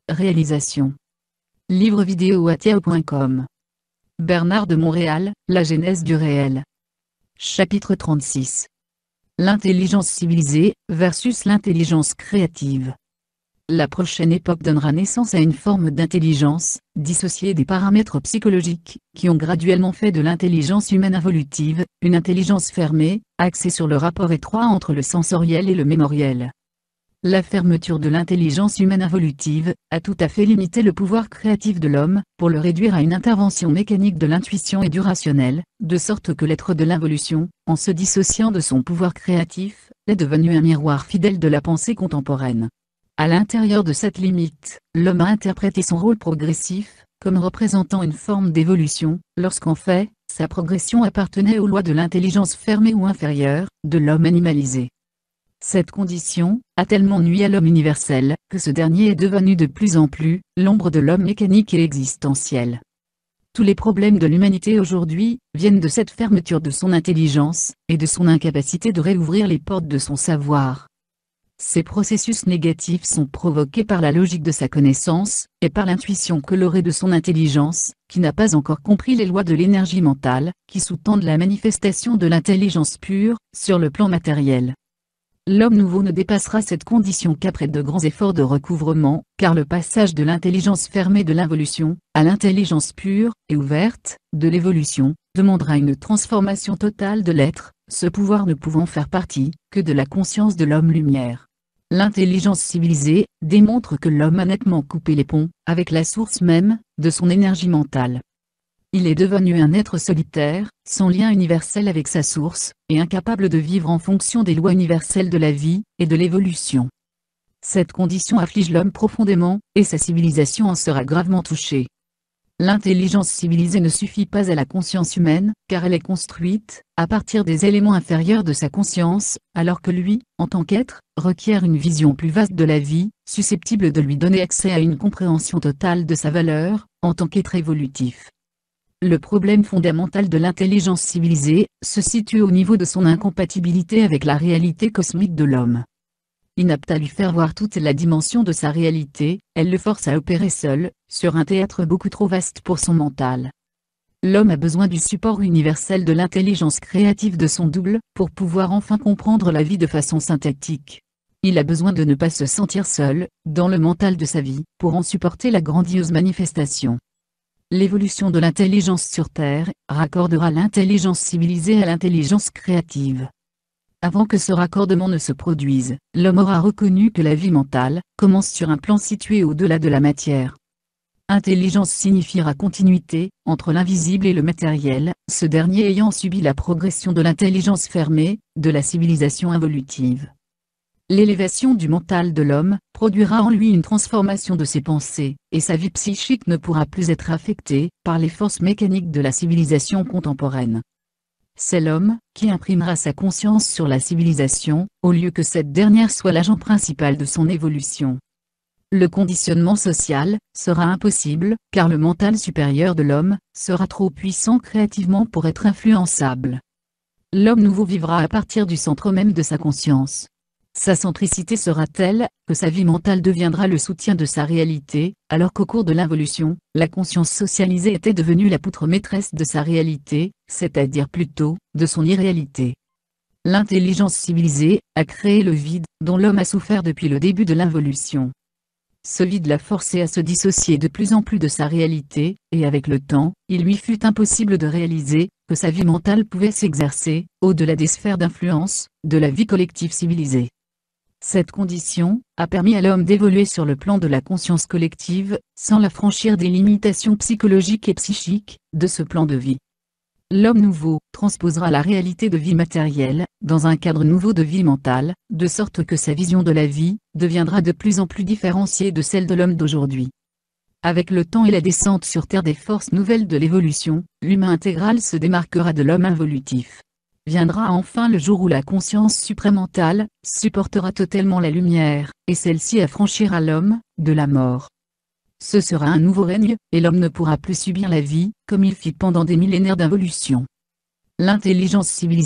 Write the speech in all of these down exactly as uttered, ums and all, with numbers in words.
Réalisation. Livre vidéo atiao point com. Bernard de Montréal, La genèse du réel. Chapitre trente-six. L'intelligence civilisée versus l'intelligence créative. La prochaine époque donnera naissance à une forme d'intelligence, dissociée des paramètres psychologiques, qui ont graduellement fait de l'intelligence humaine involutive, une intelligence fermée, axée sur le rapport étroit entre le sensoriel et le mémoriel. La fermeture de l'intelligence humaine involutive a tout à fait limité le pouvoir créatif de l'homme, pour le réduire à une intervention mécanique de l'intuition et du rationnel, de sorte que l'être de l'involution, en se dissociant de son pouvoir créatif, est devenu un miroir fidèle de la pensée contemporaine. À l'intérieur de cette limite, l'homme a interprété son rôle progressif, comme représentant une forme d'évolution, lorsqu'en fait, sa progression appartenait aux lois de l'intelligence fermée ou inférieure, de l'homme animalisé. Cette condition a tellement nui à l'homme universel, que ce dernier est devenu de plus en plus l'ombre de l'homme mécanique et existentiel. Tous les problèmes de l'humanité aujourd'hui viennent de cette fermeture de son intelligence, et de son incapacité de réouvrir les portes de son savoir. Ces processus négatifs sont provoqués par la logique de sa connaissance, et par l'intuition colorée de son intelligence, qui n'a pas encore compris les lois de l'énergie mentale, qui sous-tendent la manifestation de l'intelligence pure, sur le plan matériel. L'homme nouveau ne dépassera cette condition qu'après de grands efforts de recouvrement, car le passage de l'intelligence fermée de l'involution, à l'intelligence pure, et ouverte, de l'évolution, demandera une transformation totale de l'être, ce pouvoir ne pouvant faire partie, que de la conscience de l'homme-lumière. L'intelligence civilisée démontre que l'homme a nettement coupé les ponts, avec la source même, de son énergie mentale. Il est devenu un être solitaire, sans lien universel avec sa source, et incapable de vivre en fonction des lois universelles de la vie, et de l'évolution. Cette condition afflige l'homme profondément, et sa civilisation en sera gravement touchée. L'intelligence civilisée ne suffit pas à la conscience humaine, car elle est construite, à partir des éléments inférieurs de sa conscience, alors que lui, en tant qu'être, requiert une vision plus vaste de la vie, susceptible de lui donner accès à une compréhension totale de sa valeur, en tant qu'être évolutif. Le problème fondamental de l'intelligence civilisée se situe au niveau de son incompatibilité avec la réalité cosmique de l'homme. Inapte à lui faire voir toute la dimension de sa réalité, elle le force à opérer seul, sur un théâtre beaucoup trop vaste pour son mental. L'homme a besoin du support universel de l'intelligence créative de son double, pour pouvoir enfin comprendre la vie de façon synthétique. Il a besoin de ne pas se sentir seul, dans le mental de sa vie, pour en supporter la grandiose manifestation. L'évolution de l'intelligence sur Terre raccordera l'intelligence civilisée à l'intelligence créative. Avant que ce raccordement ne se produise, l'homme aura reconnu que la vie mentale commence sur un plan situé au-delà de la matière. Intelligence signifiera continuité entre l'invisible et le matériel, ce dernier ayant subi la progression de l'intelligence fermée, de la civilisation involutive. L'élévation du mental de l'homme produira en lui une transformation de ses pensées, et sa vie psychique ne pourra plus être affectée par les forces mécaniques de la civilisation contemporaine. C'est l'homme qui imprimera sa conscience sur la civilisation, au lieu que cette dernière soit l'agent principal de son évolution. Le conditionnement social sera impossible, car le mental supérieur de l'homme sera trop puissant créativement pour être influençable. L'homme nouveau vivra à partir du centre même de sa conscience. Sa centricité sera telle, que sa vie mentale deviendra le soutien de sa réalité, alors qu'au cours de l'involution, la conscience socialisée était devenue la poutre maîtresse de sa réalité, c'est-à-dire plutôt, de son irréalité. L'intelligence civilisée a créé le vide, dont l'homme a souffert depuis le début de l'involution. Ce vide l'a forcé à se dissocier de plus en plus de sa réalité, et avec le temps, il lui fut impossible de réaliser que sa vie mentale pouvait s'exercer, au-delà des sphères d'influence, de la vie collective civilisée. Cette condition a permis à l'homme d'évoluer sur le plan de la conscience collective, sans l'affranchir des limitations psychologiques et psychiques de ce plan de vie. L'homme nouveau transposera la réalité de vie matérielle, dans un cadre nouveau de vie mentale, de sorte que sa vision de la vie deviendra de plus en plus différenciée de celle de l'homme d'aujourd'hui. Avec le temps et la descente sur Terre des forces nouvelles de l'évolution, l'humain intégral se démarquera de l'homme involutif. Viendra enfin le jour où la conscience supramentale supportera totalement la lumière, et celle-ci affranchira l'homme de la mort. Ce sera un nouveau règne, et l'homme ne pourra plus subir la vie, comme il fit pendant des millénaires d'involution. L'intelligence civilisée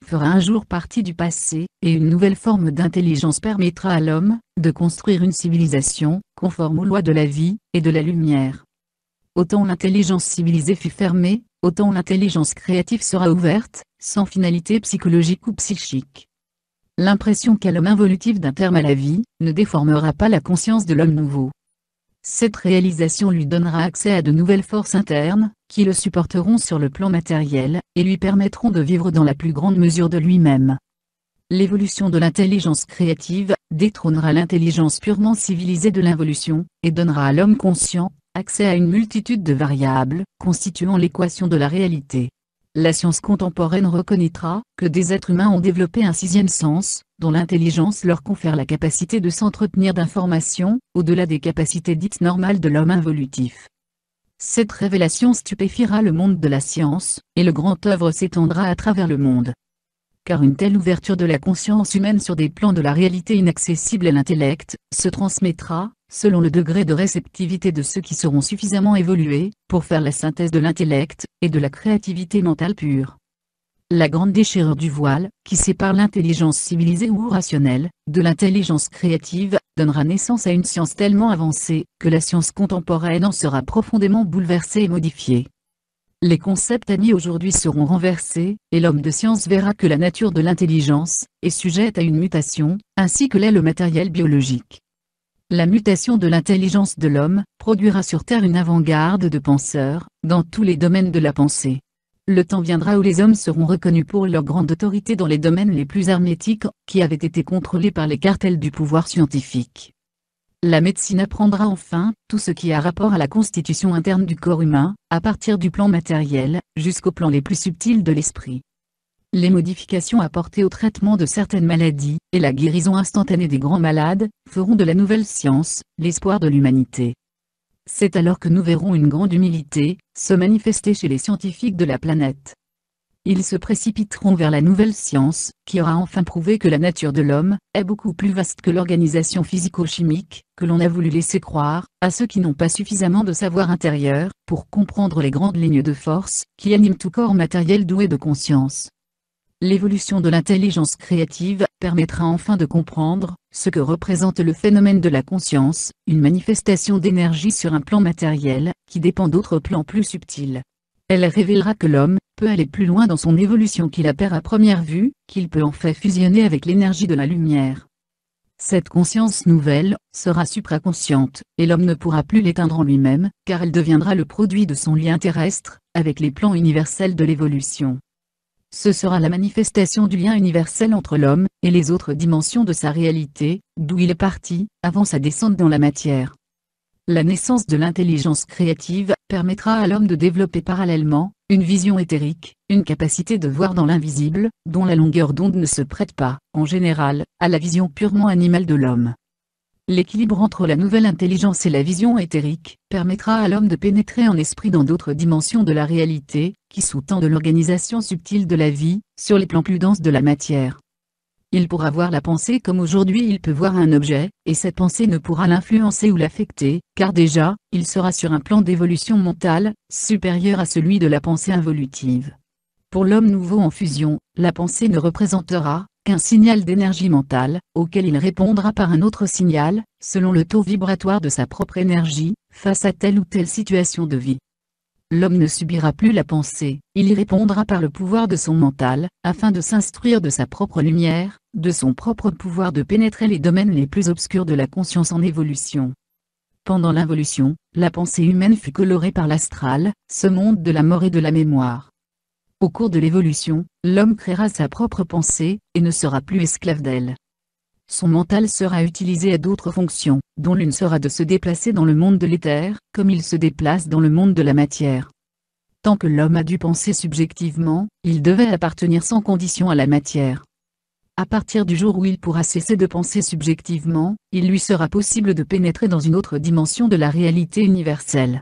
fera un jour partie du passé, et une nouvelle forme d'intelligence permettra à l'homme de construire une civilisation conforme aux lois de la vie et de la lumière. Autant l'intelligence civilisée fut fermée, autant l'intelligence créative sera ouverte, sans finalité psychologique ou psychique. L'impression qu'a l'homme involutif d'un terme à la vie ne déformera pas la conscience de l'homme nouveau. Cette réalisation lui donnera accès à de nouvelles forces internes, qui le supporteront sur le plan matériel, et lui permettront de vivre dans la plus grande mesure de lui-même. L'évolution de l'intelligence créative détrônera l'intelligence purement civilisée de l'involution, et donnera à l'homme conscient accès à une multitude de variables, constituant l'équation de la réalité. La science contemporaine reconnaîtra que des êtres humains ont développé un sixième sens, dont l'intelligence leur confère la capacité de s'entretenir d'informations, au-delà des capacités dites normales de l'homme involutif. Cette révélation stupéfiera le monde de la science, et le grand œuvre s'étendra à travers le monde. Car une telle ouverture de la conscience humaine sur des plans de la réalité inaccessibles à l'intellect, se transmettra, selon le degré de réceptivité de ceux qui seront suffisamment évolués, pour faire la synthèse de l'intellect, et de la créativité mentale pure. La grande déchirure du voile, qui sépare l'intelligence civilisée ou rationnelle, de l'intelligence créative, donnera naissance à une science tellement avancée, que la science contemporaine en sera profondément bouleversée et modifiée. Les concepts admis aujourd'hui seront renversés, et l'homme de science verra que la nature de l'intelligence est sujette à une mutation, ainsi que l'est le matériel biologique. La mutation de l'intelligence de l'homme produira sur Terre une avant-garde de penseurs, dans tous les domaines de la pensée. Le temps viendra où les hommes seront reconnus pour leur grande autorité dans les domaines les plus hermétiques, qui avaient été contrôlés par les cartels du pouvoir scientifique. La médecine apprendra enfin tout ce qui a rapport à la constitution interne du corps humain, à partir du plan matériel, jusqu'au plan les plus subtils de l'esprit. Les modifications apportées au traitement de certaines maladies, et la guérison instantanée des grands malades, feront de la nouvelle science, l'espoir de l'humanité. C'est alors que nous verrons une grande humilité se manifester chez les scientifiques de la planète. Ils se précipiteront vers la nouvelle science, qui aura enfin prouvé que la nature de l'homme est beaucoup plus vaste que l'organisation physico-chimique, que l'on a voulu laisser croire à ceux qui n'ont pas suffisamment de savoir intérieur pour comprendre les grandes lignes de force qui animent tout corps matériel doué de conscience. L'évolution de l'intelligence créative permettra enfin de comprendre ce que représente le phénomène de la conscience, une manifestation d'énergie sur un plan matériel qui dépend d'autres plans plus subtils. Elle révélera que l'homme peut aller plus loin dans son évolution qu'il appert à première vue, qu'il peut en fait fusionner avec l'énergie de la lumière. Cette conscience nouvelle sera supraconsciente, et l'homme ne pourra plus l'éteindre en lui-même, car elle deviendra le produit de son lien terrestre avec les plans universels de l'évolution. Ce sera la manifestation du lien universel entre l'homme et les autres dimensions de sa réalité, d'où il est parti, avant sa descente dans la matière. La naissance de l'intelligence créative permettra à l'homme de développer parallèlement une vision éthérique, une capacité de voir dans l'invisible, dont la longueur d'onde ne se prête pas, en général, à la vision purement animale de l'homme. L'équilibre entre la nouvelle intelligence et la vision éthérique permettra à l'homme de pénétrer en esprit dans d'autres dimensions de la réalité, qui sous-tendent l'organisation subtile de la vie, sur les plans plus denses de la matière. Il pourra voir la pensée comme aujourd'hui il peut voir un objet, et cette pensée ne pourra l'influencer ou l'affecter, car déjà, il sera sur un plan d'évolution mentale, supérieur à celui de la pensée involutive. Pour l'homme nouveau en fusion, la pensée ne représentera qu'un signal d'énergie mentale, auquel il répondra par un autre signal, selon le taux vibratoire de sa propre énergie, face à telle ou telle situation de vie. L'homme ne subira plus la pensée, il y répondra par le pouvoir de son mental, afin de s'instruire de sa propre lumière, de son propre pouvoir de pénétrer les domaines les plus obscurs de la conscience en évolution. Pendant l'involution, la pensée humaine fut colorée par l'astral, ce monde de la mort et de la mémoire. Au cours de l'évolution, l'homme créera sa propre pensée, et ne sera plus esclave d'elle. Son mental sera utilisé à d'autres fonctions, dont l'une sera de se déplacer dans le monde de l'éther, comme il se déplace dans le monde de la matière. Tant que l'homme a dû penser subjectivement, il devait appartenir sans condition à la matière. À partir du jour où il pourra cesser de penser subjectivement, il lui sera possible de pénétrer dans une autre dimension de la réalité universelle.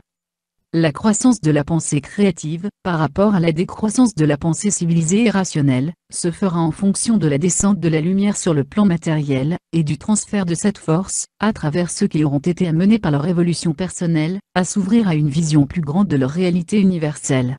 La croissance de la pensée créative, par rapport à la décroissance de la pensée civilisée et rationnelle, se fera en fonction de la descente de la lumière sur le plan matériel, et du transfert de cette force, à travers ceux qui auront été amenés par leur évolution personnelle, à s'ouvrir à une vision plus grande de leur réalité universelle.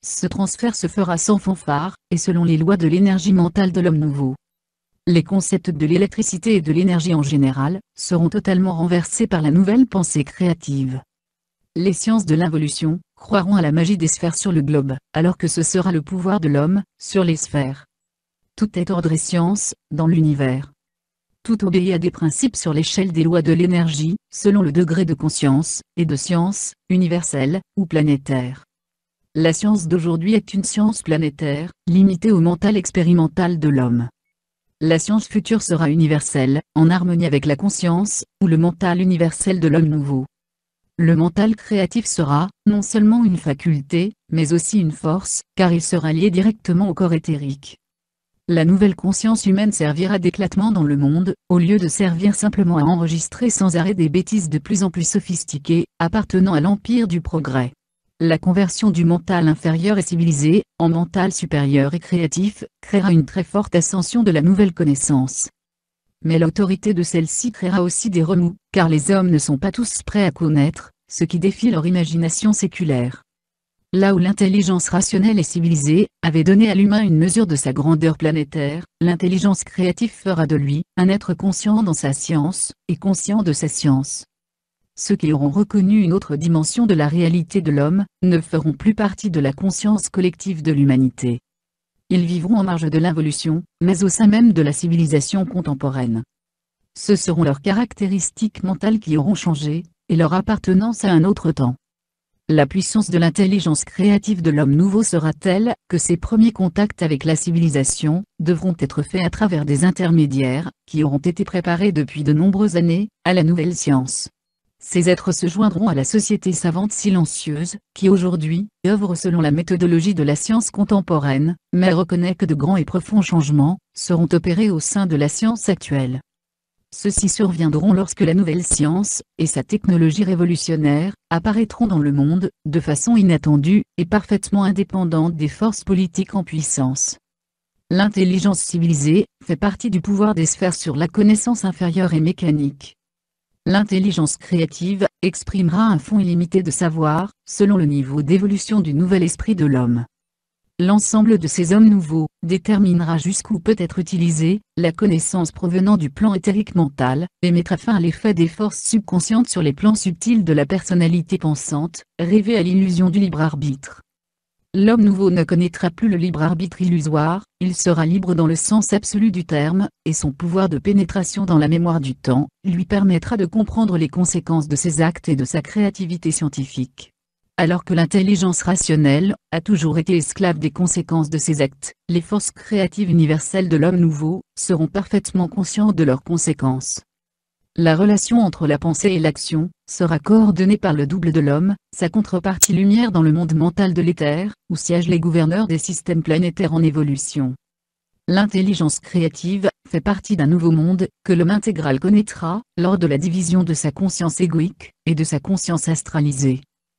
Ce transfert se fera sans fanfare, et selon les lois de l'énergie mentale de l'homme nouveau. Les concepts de l'électricité et de l'énergie en général, seront totalement renversés par la nouvelle pensée créative. Les sciences de l'involution, croiront à la magie des sphères sur le globe, alors que ce sera le pouvoir de l'homme, sur les sphères. Tout est ordre et science, dans l'univers. Tout obéit à des principes sur l'échelle des lois de l'énergie, selon le degré de conscience, et de science, universelle, ou planétaire. La science d'aujourd'hui est une science planétaire, limitée au mental expérimental de l'homme. La science future sera universelle, en harmonie avec la conscience, ou le mental universel de l'homme nouveau. Le mental créatif sera, non seulement une faculté, mais aussi une force, car il sera lié directement au corps éthérique. La nouvelle conscience humaine servira d'éclatement dans le monde, au lieu de servir simplement à enregistrer sans arrêt des bêtises de plus en plus sophistiquées, appartenant à l'empire du progrès. La conversion du mental inférieur et civilisé, en mental supérieur et créatif, créera une très forte ascension de la nouvelle connaissance. Mais l'autorité de celle-ci créera aussi des remous, car les hommes ne sont pas tous prêts à connaître, ce qui défie leur imagination séculaire. Là où l'intelligence rationnelle et civilisée avait donné à l'humain une mesure de sa grandeur planétaire, l'intelligence créative fera de lui un être conscient dans sa science, et conscient de sa science. Ceux qui auront reconnu une autre dimension de la réalité de l'homme, ne feront plus partie de la conscience collective de l'humanité. Ils vivront en marge de l'involution, mais au sein même de la civilisation contemporaine. Ce seront leurs caractéristiques mentales qui auront changé, et leur appartenance à un autre temps. La puissance de l'intelligence créative de l'homme nouveau sera telle, que ses premiers contacts avec la civilisation, devront être faits à travers des intermédiaires, qui auront été préparés depuis de nombreuses années, à la nouvelle science. Ces êtres se joindront à la société savante silencieuse, qui aujourd'hui, œuvre selon la méthodologie de la science contemporaine, mais reconnaît que de grands et profonds changements, seront opérés au sein de la science actuelle. Ceux-ci surviendront lorsque la nouvelle science, et sa technologie révolutionnaire, apparaîtront dans le monde, de façon inattendue, et parfaitement indépendante des forces politiques en puissance. L'intelligence civilisée, fait partie du pouvoir des sphères sur la connaissance inférieure et mécanique. L'intelligence créative, exprimera un fonds illimité de savoir, selon le niveau d'évolution du nouvel esprit de l'homme. L'ensemble de ces hommes nouveaux, déterminera jusqu'où peut être utilisée, la connaissance provenant du plan éthérique mental, et mettra fin à l'effet des forces subconscientes sur les plans subtils de la personnalité pensante, rêvée à l'illusion du libre arbitre. L'homme nouveau ne connaîtra plus le libre arbitre illusoire, il sera libre dans le sens absolu du terme, et son pouvoir de pénétration dans la mémoire du temps, lui permettra de comprendre les conséquences de ses actes et de sa créativité scientifique. Alors que l'intelligence rationnelle, a toujours été esclave des conséquences de ses actes, les forces créatives universelles de l'homme nouveau, seront parfaitement conscientes de leurs conséquences. La relation entre la pensée et l'action, sera coordonnée par le double de l'homme, sa contrepartie lumière dans le monde mental de l'éther, où siègent les gouverneurs des systèmes planétaires en évolution. L'intelligence créative, fait partie d'un nouveau monde, que l'homme intégral connaîtra, lors de la division de sa conscience égoïque, et de sa conscience astralisée.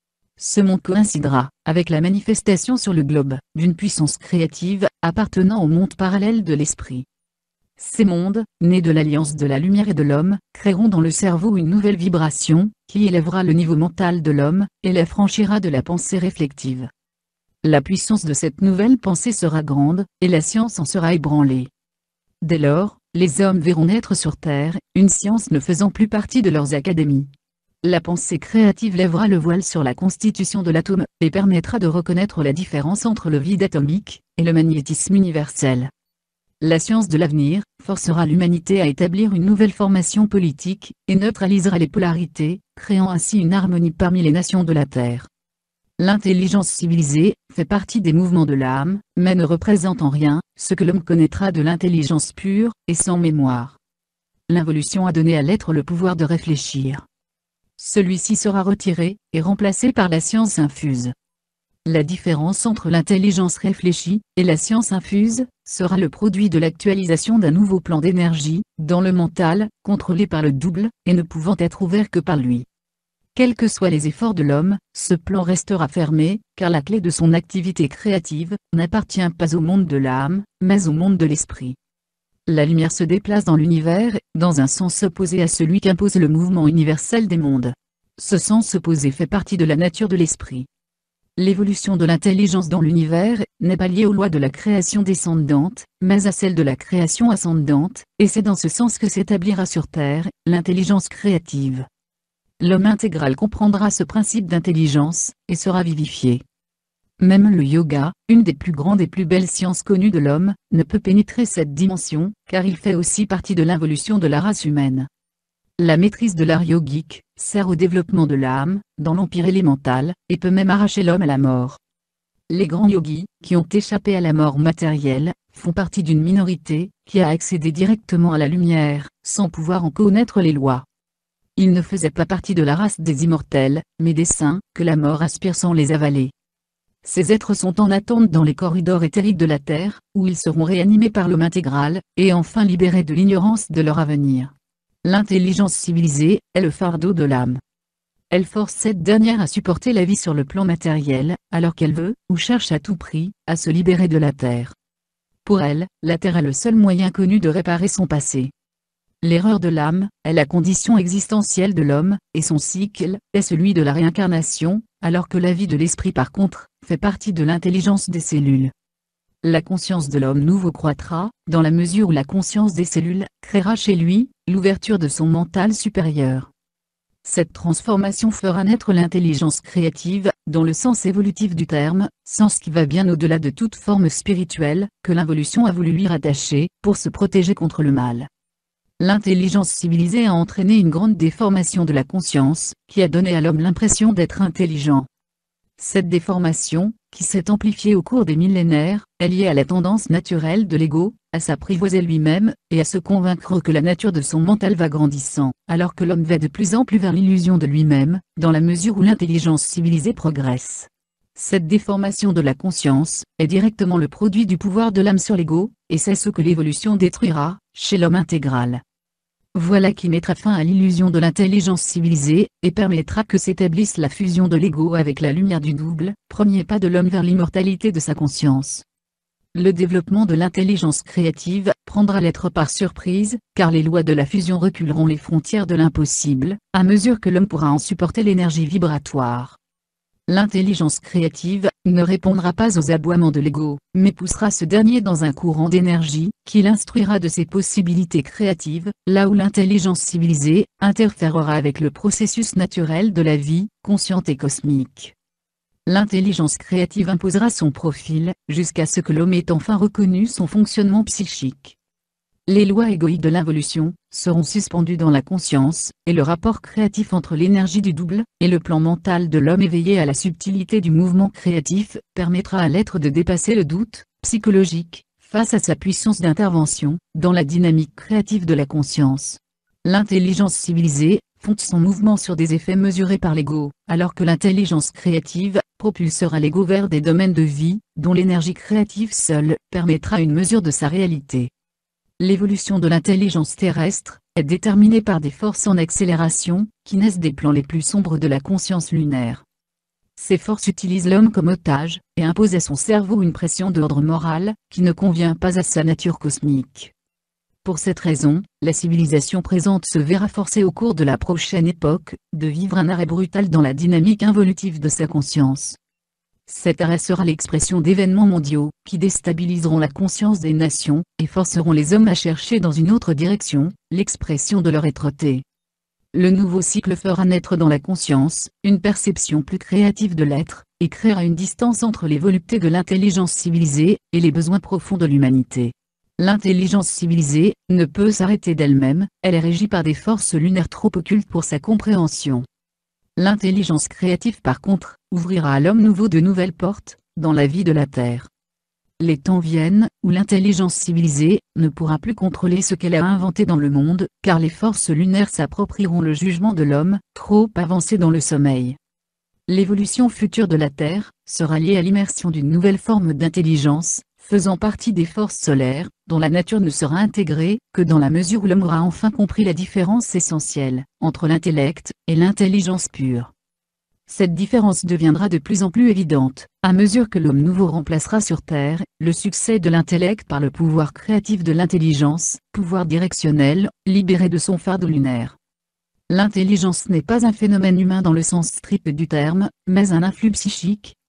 Ce monde coïncidera, avec la manifestation sur le globe, d'une puissance créative, appartenant au monde parallèle de l'esprit. Ces mondes, nés de l'alliance de la lumière et de l'homme, créeront dans le cerveau une nouvelle vibration, qui élèvera le niveau mental de l'homme, et l'affranchira de la pensée réflexive. La puissance de cette nouvelle pensée sera grande, et la science en sera ébranlée. Dès lors, les hommes verront naître sur Terre, une science ne faisant plus partie de leurs académies. La pensée créative lèvera le voile sur la constitution de l'atome, et permettra de reconnaître la différence entre le vide atomique, et le magnétisme universel. La science de l'avenir, forcera l'humanité à établir une nouvelle formation politique, et neutralisera les polarités, créant ainsi une harmonie parmi les nations de la Terre. L'intelligence civilisée, fait partie des mouvements de l'âme, mais ne représente en rien, ce que l'homme connaîtra de l'intelligence pure, et sans mémoire. L'involution a donné à l'être le pouvoir de réfléchir. Celui-ci sera retiré, et remplacé par la science infuse. La différence entre l'intelligence réfléchie, et la science infuse, sera le produit de l'actualisation d'un nouveau plan d'énergie, dans le mental, contrôlé par le double, et ne pouvant être ouvert que par lui. Quels que soient les efforts de l'homme, ce plan restera fermé, car la clé de son activité créative, n'appartient pas au monde de l'âme, mais au monde de l'esprit. La lumière se déplace dans l'univers, dans un sens opposé à celui qu'impose le mouvement universel des mondes. Ce sens opposé fait partie de la nature de l'esprit. L'évolution de l'intelligence dans l'univers n'est pas liée aux lois de la création descendante, mais à celle de la création ascendante, et c'est dans ce sens que s'établira sur Terre l'intelligence créative. L'homme intégral comprendra ce principe d'intelligence, et sera vivifié. Même le yoga, une des plus grandes et plus belles sciences connues de l'homme, ne peut pénétrer cette dimension, car il fait aussi partie de l'involution de la race humaine. La maîtrise de l'art yogique sert au développement de l'âme, dans l'empire élémental, et peut même arracher l'homme à la mort. Les grands yogis, qui ont échappé à la mort matérielle, font partie d'une minorité, qui a accédé directement à la lumière, sans pouvoir en connaître les lois. Ils ne faisaient pas partie de la race des immortels, mais des saints, que la mort aspire sans les avaler. Ces êtres sont en attente dans les corridors éthériques de la Terre, où ils seront réanimés par l'homme intégral, et enfin libérés de l'ignorance de leur avenir. L'intelligence civilisée est le fardeau de l'âme. Elle force cette dernière à supporter la vie sur le plan matériel, alors qu'elle veut, ou cherche à tout prix, à se libérer de la Terre. Pour elle, la Terre est le seul moyen connu de réparer son passé. L'erreur de l'âme est la condition existentielle de l'homme, et son cycle est celui de la réincarnation, alors que la vie de l'esprit par contre, fait partie de l'intelligence des cellules. La conscience de l'homme nouveau croîtra, dans la mesure où la conscience des cellules créera chez lui l'ouverture de son mental supérieur. Cette transformation fera naître l'intelligence créative, dans le sens évolutif du terme, sens qui va bien au-delà de toute forme spirituelle, que l'involution a voulu lui rattacher, pour se protéger contre le mal. L'intelligence civilisée a entraîné une grande déformation de la conscience, qui a donné à l'homme l'impression d'être intelligent. Cette déformation, qui s'est amplifiée au cours des millénaires, est liée à la tendance naturelle de l'ego, à s'apprivoiser lui-même, et à se convaincre que la nature de son mental va grandissant, alors que l'homme va de plus en plus vers l'illusion de lui-même, dans la mesure où l'intelligence civilisée progresse. Cette déformation de la conscience est directement le produit du pouvoir de l'âme sur l'ego, et c'est ce que l'évolution détruira, chez l'homme intégral. Voilà qui mettra fin à l'illusion de l'intelligence civilisée, et permettra que s'établisse la fusion de l'ego avec la lumière du double, premier pas de l'homme vers l'immortalité de sa conscience. Le développement de l'intelligence créative prendra l'être par surprise, car les lois de la fusion reculeront les frontières de l'impossible, à mesure que l'homme pourra en supporter l'énergie vibratoire. L'intelligence créative ne répondra pas aux aboiements de l'ego, mais poussera ce dernier dans un courant d'énergie, qui l'instruira de ses possibilités créatives, là où l'intelligence civilisée interférera avec le processus naturel de la vie, consciente et cosmique. L'intelligence créative imposera son profil, jusqu'à ce que l'homme ait enfin reconnu son fonctionnement psychique. Les lois égoïques de l'involution seront suspendues dans la conscience, et le rapport créatif entre l'énergie du double et le plan mental de l'homme éveillé à la subtilité du mouvement créatif permettra à l'être de dépasser le doute psychologique face à sa puissance d'intervention dans la dynamique créative de la conscience. L'intelligence civilisée fonde son mouvement sur des effets mesurés par l'ego, alors que l'intelligence créative propulsera l'ego vers des domaines de vie dont l'énergie créative seule permettra une mesure de sa réalité. L'évolution de l'intelligence terrestre est déterminée par des forces en accélération, qui naissent des plans les plus sombres de la conscience lunaire. Ces forces utilisent l'homme comme otage, et imposent à son cerveau une pression d'ordre moral, qui ne convient pas à sa nature cosmique. Pour cette raison, la civilisation présente se verra forcée au cours de la prochaine époque, de vivre un arrêt brutal dans la dynamique involutive de sa conscience. Cet arrêt sera l'expression d'événements mondiaux, qui déstabiliseront la conscience des nations, et forceront les hommes à chercher dans une autre direction, l'expression de leur êtreté. Le nouveau cycle fera naître dans la conscience, une perception plus créative de l'être, et créera une distance entre les voluptés de l'intelligence civilisée, et les besoins profonds de l'humanité. L'intelligence civilisée ne peut s'arrêter d'elle-même, elle est régie par des forces lunaires trop occultes pour sa compréhension. L'intelligence créative par contre, ouvrira à l'homme nouveau de nouvelles portes, dans la vie de la Terre. Les temps viennent, où l'intelligence civilisée ne pourra plus contrôler ce qu'elle a inventé dans le monde, car les forces lunaires s'approprieront le jugement de l'homme, trop avancé dans le sommeil. L'évolution future de la Terre sera liée à l'immersion d'une nouvelle forme d'intelligence, faisant partie des forces solaires, dont la nature ne sera intégrée que dans la mesure où l'homme aura enfin compris la différence essentielle entre l'intellect et l'intelligence pure. Cette différence deviendra de plus en plus évidente, à mesure que l'homme nouveau remplacera sur Terre le succès de l'intellect par le pouvoir créatif de l'intelligence, pouvoir directionnel, libéré de son fardeau lunaire. L'intelligence n'est pas un phénomène humain dans le sens strict du terme, mais un influx psychique,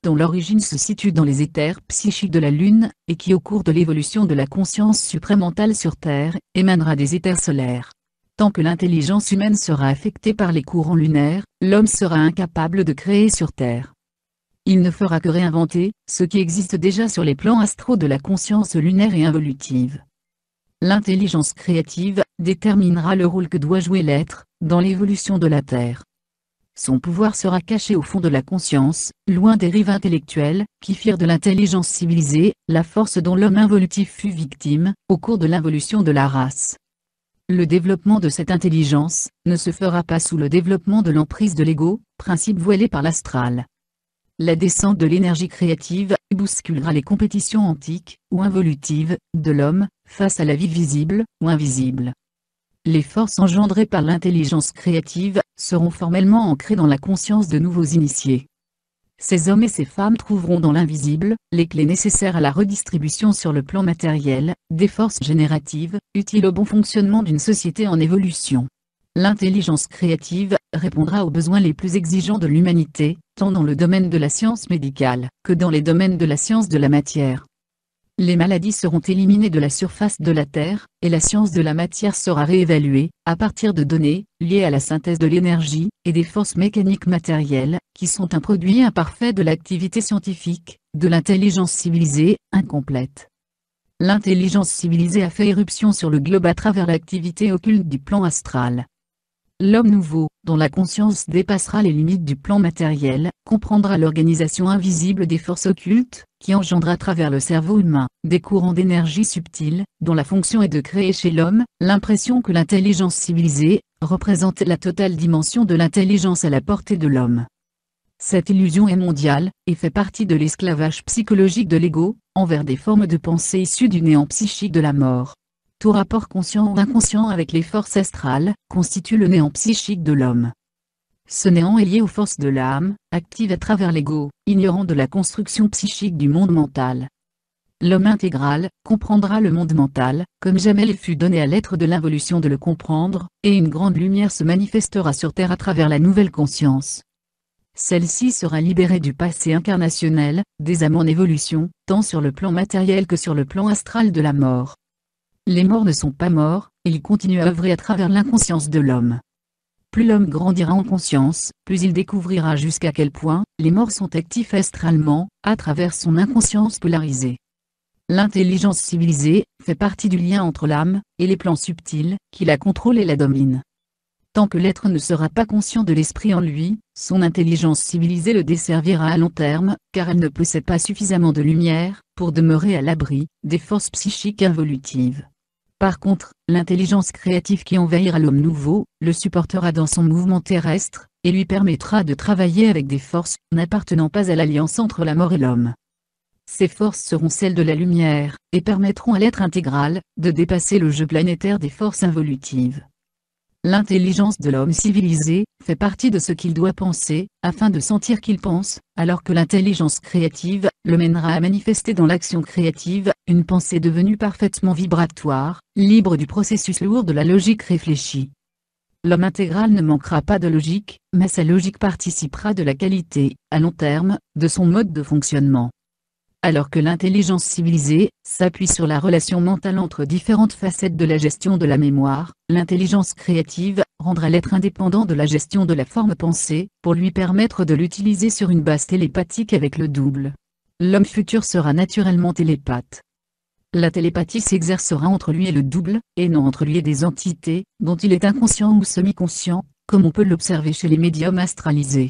dont l'origine se situe dans les éthers psychiques de la Lune, et qui au cours de l'évolution de la conscience supramentale sur Terre, émanera des éthers solaires. Tant que l'intelligence humaine sera affectée par les courants lunaires, l'homme sera incapable de créer sur Terre. Il ne fera que réinventer ce qui existe déjà sur les plans astraux de la conscience lunaire et involutive. L'intelligence créative déterminera le rôle que doit jouer l'être dans l'évolution de la Terre. Son pouvoir sera caché au fond de la conscience, loin des rives intellectuelles, qui firent de l'intelligence civilisée la force dont l'homme involutif fut victime, au cours de l'involution de la race. Le développement de cette intelligence ne se fera pas sous le développement de l'emprise de l'ego, principe voilé par l'astral. La descente de l'énergie créative bousculera les compétitions antiques, ou involutives, de l'homme, face à la vie visible, ou invisible. Les forces engendrées par l'intelligence créative seront formellement ancrées dans la conscience de nouveaux initiés. Ces hommes et ces femmes trouveront dans l'invisible les clés nécessaires à la redistribution sur le plan matériel des forces génératives, utiles au bon fonctionnement d'une société en évolution. L'intelligence créative répondra aux besoins les plus exigeants de l'humanité, tant dans le domaine de la science médicale que dans les domaines de la science de la matière. Les maladies seront éliminées de la surface de la Terre, et la science de la matière sera réévaluée, à partir de données, liées à la synthèse de l'énergie, et des forces mécaniques matérielles, qui sont un produit imparfait de l'activité scientifique, de l'intelligence civilisée, incomplète. L'intelligence civilisée a fait éruption sur le globe à travers l'activité occulte du plan astral. L'homme nouveau, dont la conscience dépassera les limites du plan matériel, comprendra l'organisation invisible des forces occultes, qui engendrent à travers le cerveau humain, des courants d'énergie subtils, dont la fonction est de créer chez l'homme, l'impression que l'intelligence civilisée, représente la totale dimension de l'intelligence à la portée de l'homme. Cette illusion est mondiale, et fait partie de l'esclavage psychologique de l'ego, envers des formes de pensée issues du néant psychique de la mort. Tout rapport conscient ou inconscient avec les forces astrales, constitue le néant psychique de l'homme. Ce néant est lié aux forces de l'âme, actives à travers l'ego, ignorant de la construction psychique du monde mental. L'homme intégral comprendra le monde mental, comme jamais il fut donné à l'être de l'involution de le comprendre, et une grande lumière se manifestera sur Terre à travers la nouvelle conscience. Celle-ci sera libérée du passé incarnationnel, des âmes en évolution, tant sur le plan matériel que sur le plan astral de la mort. Les morts ne sont pas morts, ils continuent à œuvrer à travers l'inconscience de l'homme. Plus l'homme grandira en conscience, plus il découvrira jusqu'à quel point les morts sont actifs astralement, à travers son inconscience polarisée. L'intelligence civilisée fait partie du lien entre l'âme et les plans subtils, qui la contrôlent et la dominent. Tant que l'être ne sera pas conscient de l'esprit en lui, son intelligence civilisée le desservira à long terme, car elle ne possède pas suffisamment de lumière pour demeurer à l'abri des forces psychiques involutives. Par contre, l'intelligence créative qui envahira l'homme nouveau, le supportera dans son mouvement terrestre, et lui permettra de travailler avec des forces n'appartenant pas à l'alliance entre la mort et l'homme. Ces forces seront celles de la lumière, et permettront à l'être intégral de dépasser le jeu planétaire des forces involutives. L'intelligence de l'homme civilisé fait partie de ce qu'il doit penser, afin de sentir qu'il pense, alors que l'intelligence créative le mènera à manifester dans l'action créative une pensée devenue parfaitement vibratoire, libre du processus lourd de la logique réfléchie. L'homme intégral ne manquera pas de logique, mais sa logique participera de la qualité, à long terme, de son mode de fonctionnement. Alors que l'intelligence civilisée s'appuie sur la relation mentale entre différentes facettes de la gestion de la mémoire, l'intelligence créative rendra l'être indépendant de la gestion de la forme pensée, pour lui permettre de l'utiliser sur une base télépathique avec le double. L'homme futur sera naturellement télépathe. La télépathie s'exercera entre lui et le double, et non entre lui et des entités, dont il est inconscient ou semi-conscient, comme on peut l'observer chez les médiums astralisés.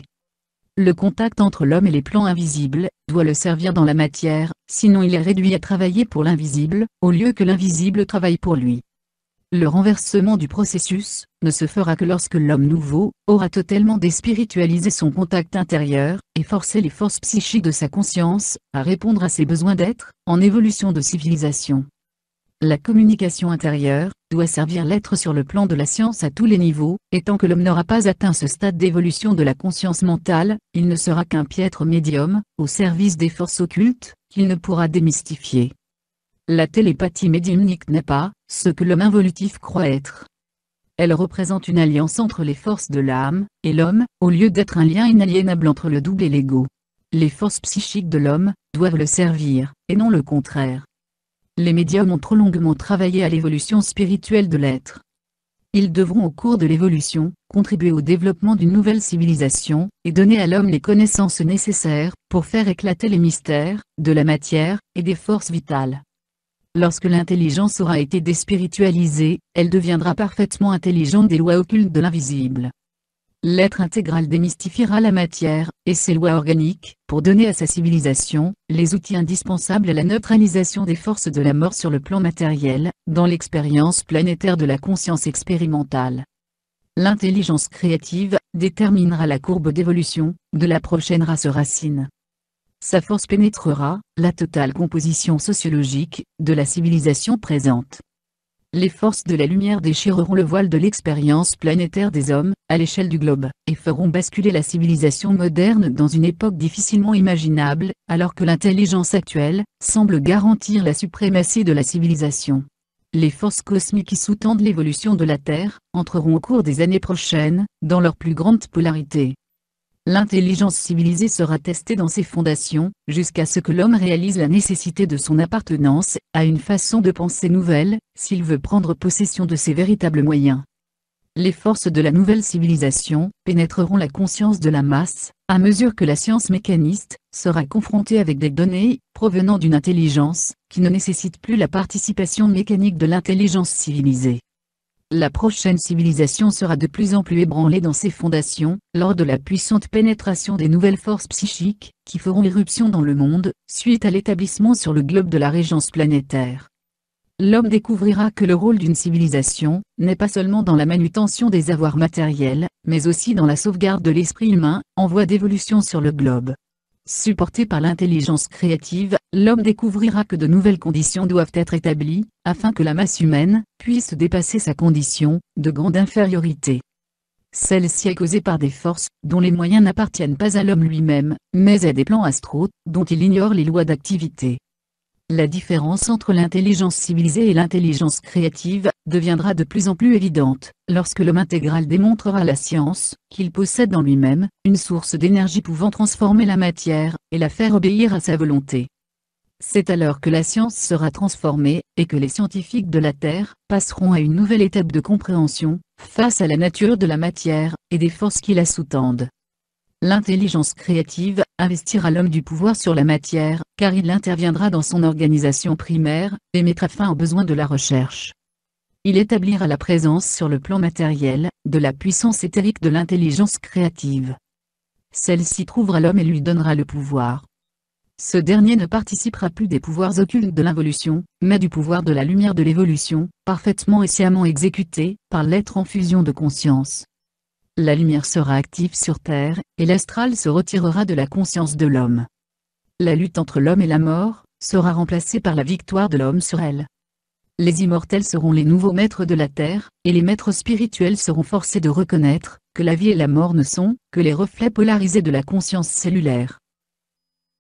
Le contact entre l'homme et les plans invisibles doit le servir dans la matière, sinon il est réduit à travailler pour l'invisible, au lieu que l'invisible travaille pour lui. Le renversement du processus ne se fera que lorsque l'homme nouveau aura totalement déspiritualisé son contact intérieur, et forcé les forces psychiques de sa conscience à répondre à ses besoins d'être en évolution de civilisation. La communication intérieure doit servir l'être sur le plan de la science à tous les niveaux, et tant que l'homme n'aura pas atteint ce stade d'évolution de la conscience mentale, il ne sera qu'un piètre médium, au service des forces occultes, qu'il ne pourra démystifier. La télépathie médiumnique n'est pas ce que l'homme involutif croit être. Elle représente une alliance entre les forces de l'âme et l'homme, au lieu d'être un lien inaliénable entre le double et l'ego. les forces psychiques de l'homme doivent le servir, et non le contraire. Les médiums ont trop longuement travaillé à l'évolution spirituelle de l'être. Ils devront au cours de l'évolution, contribuer au développement d'une nouvelle civilisation, et donner à l'homme les connaissances nécessaires, pour faire éclater les mystères, de la matière, et des forces vitales. Lorsque l'intelligence aura été déspiritualisée, elle deviendra parfaitement intelligente des lois occultes de l'invisible. L'être intégral démystifiera la matière, et ses lois organiques, pour donner à sa civilisation, les outils indispensables à la neutralisation des forces de la mort sur le plan matériel, dans l'expérience planétaire de la conscience expérimentale. L'intelligence créative déterminera la courbe d'évolution de la prochaine race racine. Sa force pénétrera la totale composition sociologique de la civilisation présente. Les forces de la lumière déchireront le voile de l'expérience planétaire des hommes, à l'échelle du globe, et feront basculer la civilisation moderne dans une époque difficilement imaginable, alors que l'intelligence actuelle semble garantir la suprématie de la civilisation. Les forces cosmiques qui sous-tendent l'évolution de la Terre entreront au cours des années prochaines dans leur plus grande polarité. L'intelligence civilisée sera testée dans ses fondations, jusqu'à ce que l'homme réalise la nécessité de son appartenance à une façon de penser nouvelle, s'il veut prendre possession de ses véritables moyens. Les forces de la nouvelle civilisation pénétreront la conscience de la masse, à mesure que la science mécaniste sera confrontée avec des données provenant d'une intelligence qui ne nécessite plus la participation mécanique de l'intelligence civilisée. La prochaine civilisation sera de plus en plus ébranlée dans ses fondations, lors de la puissante pénétration des nouvelles forces psychiques, qui feront irruption dans le monde, suite à l'établissement sur le globe de la régence planétaire. L'homme découvrira que le rôle d'une civilisation n'est pas seulement dans la manutention des avoirs matériels, mais aussi dans la sauvegarde de l'esprit humain, en voie d'évolution sur le globe. Supporté par l'intelligence créative, l'homme découvrira que de nouvelles conditions doivent être établies, afin que la masse humaine puisse dépasser sa condition de grande infériorité. Celle-ci est causée par des forces dont les moyens n'appartiennent pas à l'homme lui-même, mais à des plans astraux dont il ignore les lois d'activité. La différence entre l'intelligence civilisée et l'intelligence créative deviendra de plus en plus évidente, lorsque l'homme intégral démontrera à la science qu'il possède en lui-même une source d'énergie pouvant transformer la matière et la faire obéir à sa volonté. C'est alors que la science sera transformée, et que les scientifiques de la Terre passeront à une nouvelle étape de compréhension, face à la nature de la matière et des forces qui la sous-tendent. L'intelligence créative investira l'homme du pouvoir sur la matière, car il interviendra dans son organisation primaire, et mettra fin aux besoins de la recherche. Il établira la présence sur le plan matériel, de la puissance éthérique de l'intelligence créative. Celle-ci trouvera l'homme et lui donnera le pouvoir. Ce dernier ne participera plus des pouvoirs occultes de l'involution, mais du pouvoir de la lumière de l'évolution, parfaitement et sciemment exécuté par l'être en fusion de conscience. La lumière sera active sur Terre, et l'astral se retirera de la conscience de l'homme. La lutte entre l'homme et la mort sera remplacée par la victoire de l'homme sur elle. Les immortels seront les nouveaux maîtres de la Terre, et les maîtres spirituels seront forcés de reconnaître que la vie et la mort ne sont que les reflets polarisés de la conscience cellulaire.